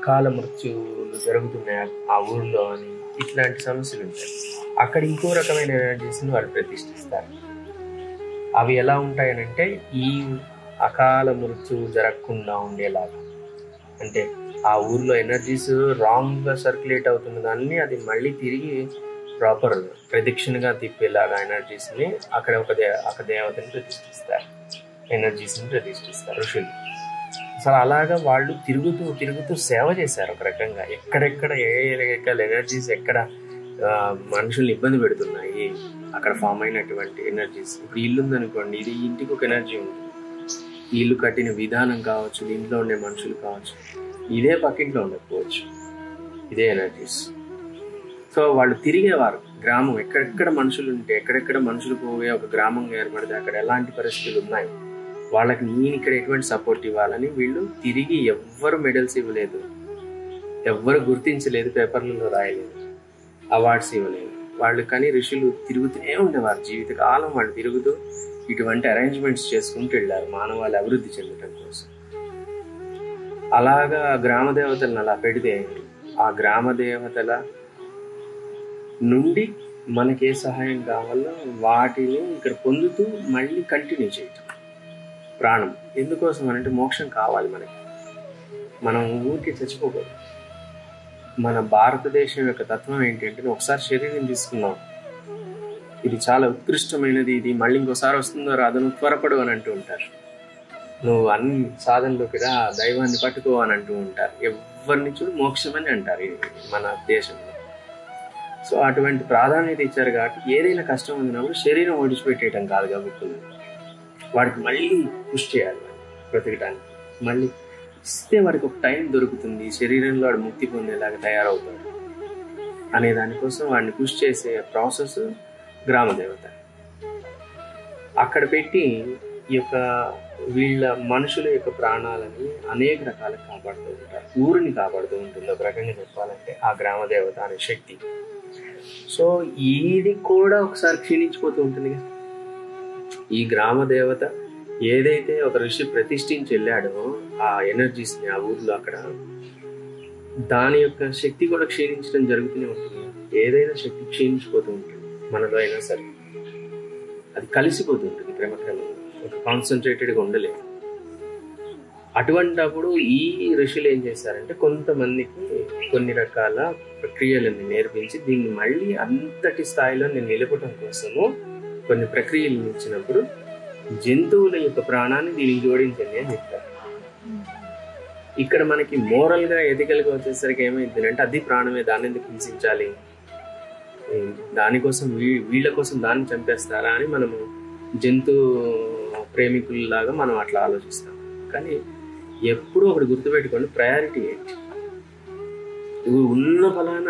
అకాల మృత్యులు జరుగుతున్నాయి ఆ ఊళ్ళో అని ఇట్లాంటి సమస్యలు ఉంటాయి. అక్కడ ఇంకో రకమైన ఎనర్జీస్ని వాళ్ళు ప్రతిష్ఠిస్తారు. అవి ఎలా ఉంటాయనంటే ఈ అకాల మృత్యువు జరగకుండా ఉండేలాగా, అంటే ఆ ఊర్లో ఎనర్జీస్ రాంగ్గా సర్క్యులేట్ అవుతున్న దాన్ని అది మళ్ళీ తిరిగి ప్రాపర్ ప్రదక్షిణగా తిప్పేలాగా ఎనర్జీస్ని అక్కడ ఒక దేవతని ప్రతిష్ఠిస్తారు, ఎనర్జీస్ని ప్రతిష్ఠిస్తారు ఋషులు. అసలు అలాగా వాళ్ళు తిరుగుతూ సేవ చేశారు ఒక రకంగా. ఎక్కడెక్కడ ఏ రకాల ఎనర్జీస్ ఎక్కడ మనుషుల్ని ఇబ్బంది పెడుతున్నాయి అక్కడ ఫామ్ అయినటువంటి ఎనర్జీస్. ఇప్పుడు ఇల్లు ఉందనుకోండి, ఇది ఇంటికి ఒక ఎనర్జీ ఉంటుంది. ఇల్లు కట్టిన విధానం కావచ్చు, ఇంట్లో ఉండే మనుషులు కావచ్చు, ఇదే పక్కింట్లో ఉండకపోవచ్చు, ఇదే ఎనర్జీస్. సో వాళ్ళు తిరిగేవారు గ్రామం, ఎక్కడెక్కడ మనుషులు ఉంటే, ఎక్కడెక్కడ మనుషులు పోవే ఒక గ్రామంగా ఏర్పడితే అక్కడ ఎలాంటి పరిస్థితులు ఉన్నాయి, వాళ్ళకి నేను ఇక్కడ ఎటువంటి సపోర్ట్ ఇవ్వాలని వీళ్ళు తిరిగి ఎవ్వరు మెడల్స్ ఇవ్వలేదు, ఎవ్వరు గుర్తించలేదు, పేపర్లలో రాయలేదు, అవార్డ్స్ ఇవ్వలేదు వాళ్ళు. కానీ ఋషులు తిరుగుతూనే ఉండేవారు జీవితకాలం. వాళ్ళు తిరుగుతూ ఇటువంటి అరేంజ్మెంట్స్ చేసుకుంటూ వెళ్ళారు మానవాళి అభివృద్ధి చెందడం కోసం. అలాగా గ్రామ దేవతలను అలా పెడితే ఆ గ్రామ దేవతల నుండి మనకే సహాయం కావాలో వాటిని ఇక్కడ పొందుతూ మళ్ళీ కంటిన్యూ చేయటం ప్రాణం. ఎందుకోసం అంటే మోక్షం కావాలి మనకి, మనం ఊరికి చచ్చిపోకూడదు. మన భారతదేశం యొక్క తత్వం ఏంటంటే, ఒకసారి శరీరం తీసుకున్నాం, ఇది చాలా ఉత్కృష్టమైనది, ఇది మళ్ళీ ఇంకోసారి వస్తుందో రాదో, నువ్వు త్వరపడు అని అంటూ ఉంటారు. నువ్వు అన్ని సాధనలోకి రా, దైవాన్ని పట్టుకో అని అంటూ ఉంటారు. ఎవరిని చూడు మోక్షం అని అంటారు మన దేశంలో. సో అటువంటి ప్రాధాన్యత ఇచ్చారు కాబట్టి ఏదైనా కష్టం ఉందినప్పుడు శరీరం ఒడిచిపెట్టేయటం కాదు కాబట్టి వాడికి మళ్ళీ పుష్ చేయాలి, బ్రతకడానికి మళ్ళీ ఇస్తే వాడికి ఒక టైం దొరుకుతుంది, శరీరంలో వాడు ముక్తి పొందేలాగా తయారవుతాడు అనే దానికోసం వాడిని పుష్ చేసే ప్రాసెస్ గ్రామదేవత. అక్కడ పెట్టి ఈ యొక్క వీళ్ళ మనుషుల యొక్క ప్రాణాలని అనేక రకాలుగా కాపాడుతూ ఉంటారు, ఊరిని కాపాడుతూ ఉంటుంది ఒక రకంగా చెప్పాలంటే ఆ గ్రామదేవత అనే శక్తి. సో ఇది కూడా ఒకసారి క్షీణించిపోతూ ఉంటుంది కదా. ఈ గ్రామదేవత ఏదైతే ఒక ఋషి ప్రతిష్ఠించి వెళ్ళాడో ఆ ఎనర్జీస్ని ఆ ఊర్లో, అక్కడ దాని యొక్క శక్తి కూడా క్షీణించడం జరుగుతూనే ఉంటుంది. ఏదైనా శక్తి క్షీణించిపోతూ ఉంటుంది మనలో అయినా సరే, అది కలిసిపోతూ ఉంటుంది క్రమక్రమంగా, ఒక కాన్సన్ట్రేటెడ్గా ఉండలేదు. అటువంటప్పుడు ఈ ఋషులు ఏం చేశారంటే కొంతమందికి కొన్ని రకాల ప్రక్రియలను నేర్పించి దీన్ని మళ్ళీ అంతటి స్థాయిలో నేను నిలపడం కోసము కొన్ని ప్రక్రియలు ఇచ్చినప్పుడు జంతువుల యొక్క ప్రాణాన్ని దీనికి జోడించండి అని చెప్తారు. ఇక్కడ మనకి మోరల్గా ఎథికల్గా వచ్చేసరికి ఏమైంది అంటే అది ప్రాణమే, దాన్ని ఎందుకు హింసించాలి, దానికోసం వీళ్ళ కోసం దాన్ని చంపేస్తారా అని మనము జంతు ప్రేమికుల్లాగా మనం అట్లా ఆలోచిస్తాం. కానీ ఎప్పుడూ ఒకటి గుర్తుపెట్టుకోండి, ప్రయారిటీ ఏంటి. ఉన్న ఫలానా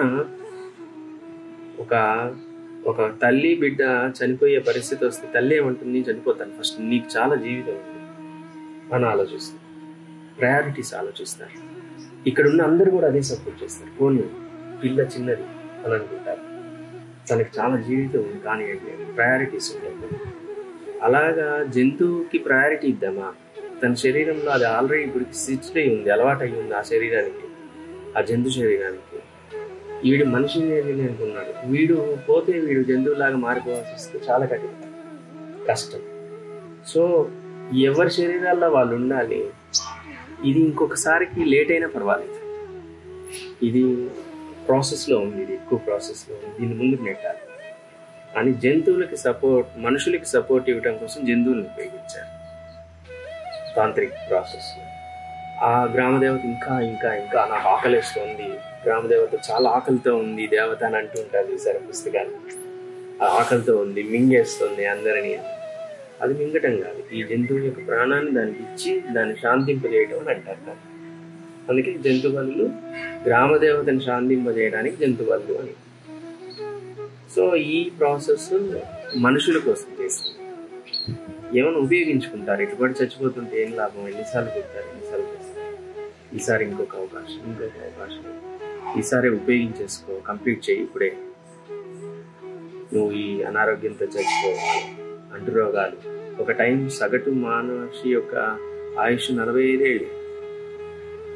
ఒక తల్లి బిడ్డ చనిపోయే పరిస్థితి వస్తే తల్లి ఏమంటుంది, చనిపోతాను ఫస్ట్, నీకు చాలా జీవితం ఉంది అని ఆలోచిస్తారు, ప్రయారిటీస్ ఆలోచిస్తారు. ఇక్కడ ఉన్న అందరూ కూడా అదే సపోర్ట్ చేస్తారు. పోనీ పిల్ల చిన్నది అని అనుకుంటారు, తనకి చాలా జీవితం ఉంది కానీ ప్రయారిటీస్ ఉంటాయి. అలాగా జంతువుకి ప్రయారిటీ ఇద్దామా, తన శరీరంలో అది ఆల్రెడీ ఇప్పుడు సిచ్డ్ అయి ఉంది, అలవాటు అయి ఉంది ఆ శరీరానికి, ఆ జంతు శరీరానికి. వీడు మనిషిని అనుకున్నాడు, వీడు పోతే వీడు జంతువులాగా మారిపోవాల్సి వస్తే చాలా కష్టం. సో ఎవరి శరీరాల్లో వాళ్ళు ఉండాలి. ఇది ఇంకొకసారికి లేట్ అయినా పర్వాలేదు, ఇది ప్రాసెస్లో ఉంది, ఇది ఎక్కువ ప్రాసెస్లో ఉంది, దీన్ని ముందుకు నెట్టాలి అని జంతువులకి సపోర్ట్, మనుషులకి సపోర్ట్ ఇవ్వడం కోసం జంతువులను ఉపయోగించారు తాంత్రిక్ ప్రాసెస్. ఆ గ్రామదేవత ఇంకా ఇంకా ఇంకా నాకు ఆకలిస్తోంది, గ్రామదేవత చాలా ఆకలితో ఉంది దేవత అని అంటూ ఉంటారు ఈసారి పుస్తకాలు. ఆ ఆకలితో ఉంది, మింగేస్తుంది అందరినీ. అది మింగటం కాదు, ఈ జంతువు యొక్క ప్రాణాన్ని దానికి ఇచ్చి దాన్ని శాంతింపజేయటం అని అంటారు. అందుకే జంతు బలులు గ్రామదేవతని శాంతింపజేయడానికి జంతు బలులు అని. సో ఈ ప్రాసెస్ మనుషుల కోసం చేస్తుంది. ఏమైనా ఉపయోగించుకుంటారు, ఇటుపడి చచ్చిపోతుంటే ఏం లాభం, ఎన్నిసార్లు చెప్తారు, ఎన్నిసార్లు చేస్తారు, ఈసారి ఇంకొక అవకాశం, ఈసారి ఉపయోగించేసుకో, కంప్లీట్ చేయి, ఇప్పుడే నువ్వు ఈ అనారోగ్యంతో చచ్చిపోవాలి, అంటురోగాలు. ఒక టైం సగటు మనిషి యొక్క ఆయుష్ 45 ఏళ్ళు,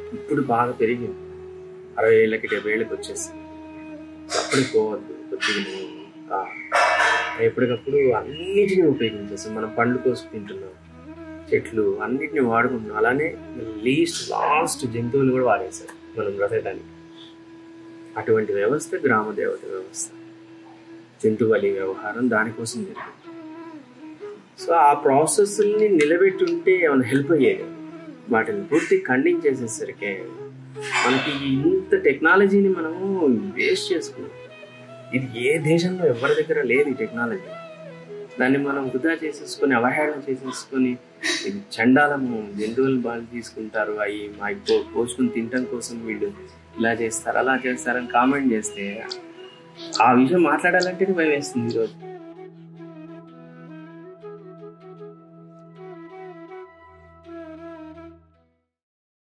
ఇప్పుడు బాగా పెరిగింది, 60 ఏళ్ళకి 70 ఏళ్ళకి వచ్చేసి. అప్పుడు పోవద్దు, కొద్దిగా ఎప్పటికప్పుడు అన్నిటినీ ఉపయోగించేస్తాం. మనం పండ్లు కోసుకు తింటున్నాం, చెట్లు అన్నిటిని వాడుకుంటున్నాం. అలానే లాస్ట్ జంతువులు కూడా వాడేశారు మనం బ్రతకడానికి. అటువంటి వ్యవస్థ గ్రామ దేవత వ్యవస్థ, జంతువలి వ్యవహారం దానికోసం జరిగింది. సో ఆ ప్రాసెస్ని నిలబెట్టి ఉంటే ఏమైనా హెల్ప్ అయ్యేది. వాటిని పూర్తి ఖండించేసేసరికి మనకి ఇంత టెక్నాలజీని మనము వేస్ట్ చేసుకున్నాం. ఇది ఏ దేశంలో ఎవరి దగ్గర లేదు ఈ టెక్నాలజీ. దాన్ని మనం వృధా చేసేసుకొని, అవహేళన చేసేసుకొని, ఇది చండాలము, జంతువులు బాగా తీసుకుంటారు, అవి మాకు పోసుకుని తినటం కోసం వీళ్ళు ఇలా చేస్తారు అలా చేస్తారని కామెంట్ చేస్తే ఆ విషయం మాట్లాడాలంటే భయం వేస్తుంది ఈరోజు.